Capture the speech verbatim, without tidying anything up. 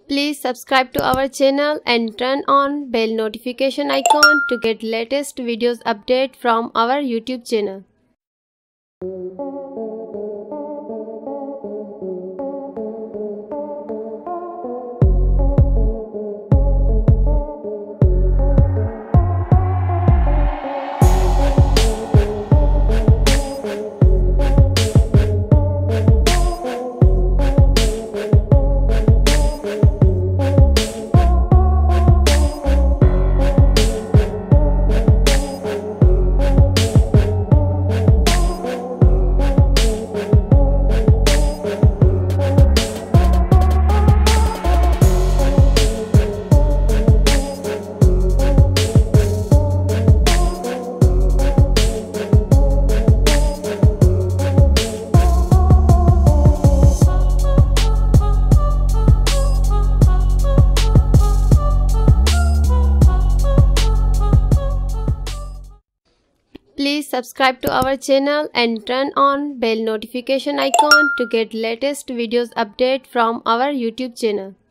Please subscribe to our channel and turn on bell notification icon to get latest videos update from our YouTube channel. Please subscribe to our channel and turn on bell notification icon to get latest videos update from our YouTube channel.